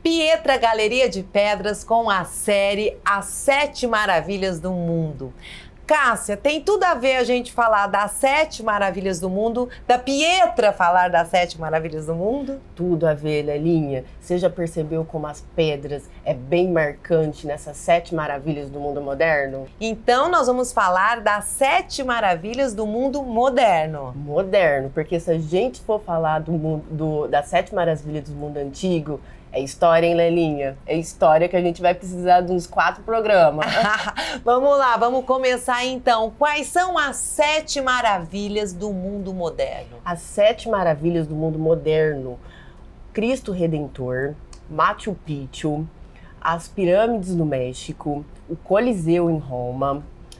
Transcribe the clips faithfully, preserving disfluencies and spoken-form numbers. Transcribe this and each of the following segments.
Pietra Galeria de Pedras com a série As Sete Maravilhas do Mundo. Cássia, tem tudo a ver a gente falar das Sete Maravilhas do Mundo, da Pietra falar das Sete Maravilhas do Mundo? Tudo a ver, Lelinha. Você já percebeu como as pedras é bem marcante nessas Sete Maravilhas do Mundo moderno? Então nós vamos falar das Sete Maravilhas do Mundo moderno. Moderno, porque se a gente for falar do mundo, do, das Sete Maravilhas do Mundo antigo, é história, hein, Lelinha? É história que a gente vai precisar de uns quatro programas. Vamos lá, vamos começar então. Quais são as Sete Maravilhas do Mundo moderno? As Sete Maravilhas do Mundo moderno: Cristo Redentor, Machu Picchu, as pirâmides no México, o Coliseu em Roma,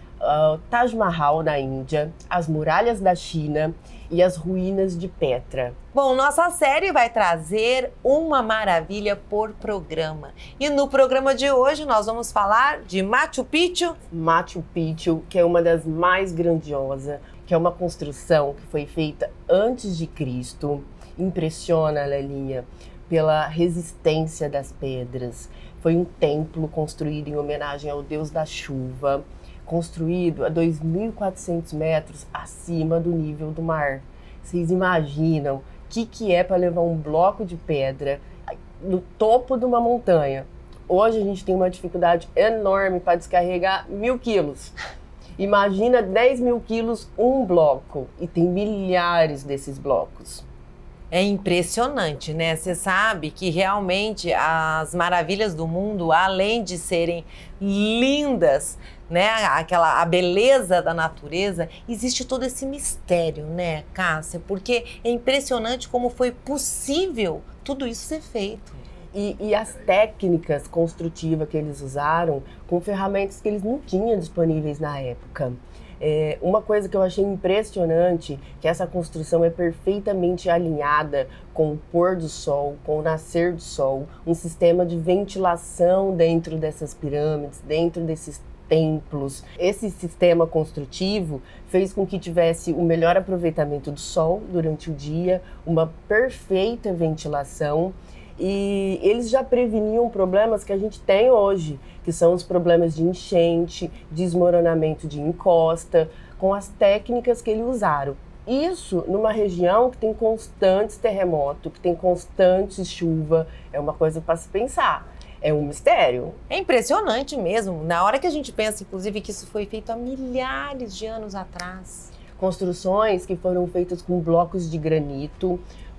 o Taj Mahal na Índia, as muralhas da China e as ruínas de Petra. Bom, nossa série vai trazer uma maravilha por programa. E no programa de hoje nós vamos falar de Machu Picchu. Machu Picchu, que é uma das mais grandiosas, que é uma construção que foi feita antes de Cristo. Impressiona, Lelinha, pela resistência das pedras. Foi um templo construído em homenagem ao Deus da chuva, construído a dois mil e quatrocentos metros acima do nível do mar. Vocês imaginam o que, que é para levar um bloco de pedra no topo de uma montanha? Hoje a gente tem uma dificuldade enorme para descarregar mil quilos. Imagina dez mil quilos um bloco, e tem milhares desses blocos. É impressionante, né? Você sabe que realmente as maravilhas do mundo, além de serem lindas, né? Aquela, a beleza da natureza, existe todo esse mistério, né, Cássia? Porque é impressionante como foi possível tudo isso ser feito. E, e as técnicas construtivas que eles usaram com ferramentas que eles não tinham disponíveis na época. É, uma coisa que eu achei impressionante, que essa construção é perfeitamente alinhada com o pôr do sol, com o nascer do sol, um sistema de ventilação dentro dessas pirâmides, dentro desses templos. Esse sistema construtivo fez com que tivesse o melhor aproveitamento do sol durante o dia, uma perfeita ventilação. E eles já preveniam problemas que a gente tem hoje, que são os problemas de enchente, desmoronamento de encosta, com as técnicas que eles usaram. Isso numa região que tem constantes terremotos, que tem constantes chuva, é uma coisa para se pensar. É um mistério. É impressionante mesmo, na hora que a gente pensa, inclusive, que isso foi feito há milhares de anos atrás. Construções que foram feitas com blocos de granito,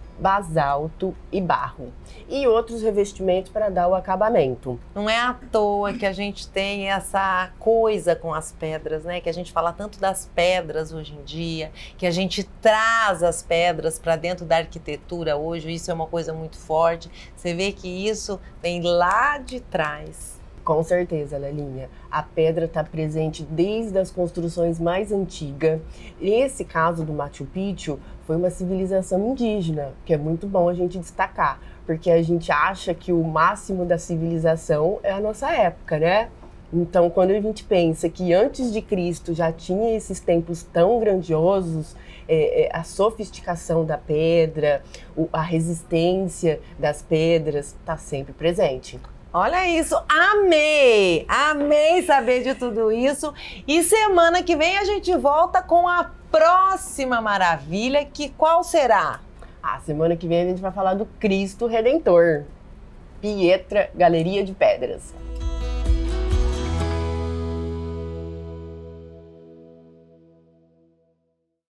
basalto e barro, e outros revestimentos para dar o acabamento. Não é à toa que a gente tem essa coisa com as pedras, né? Que a gente fala tanto das pedras hoje em dia, que a gente traz as pedras para dentro da arquitetura hoje, isso é uma coisa muito forte. Você vê que isso vem lá de trás. Com certeza, Lelinha. A pedra está presente desde as construções mais antigas. Esse caso do Machu Picchu foi uma civilização indígena, que é muito bom a gente destacar, porque a gente acha que o máximo da civilização é a nossa época, né? Então, quando a gente pensa que antes de Cristo já tinha esses templos tão grandiosos, é, é, a sofisticação da pedra, o, a resistência das pedras está sempre presente. Olha isso, amei! Amei saber de tudo isso. E semana que vem a gente volta com a próxima maravilha, que qual será? A semana que vem a gente vai falar do Cristo Redentor. Pietra Galeria de Pedras.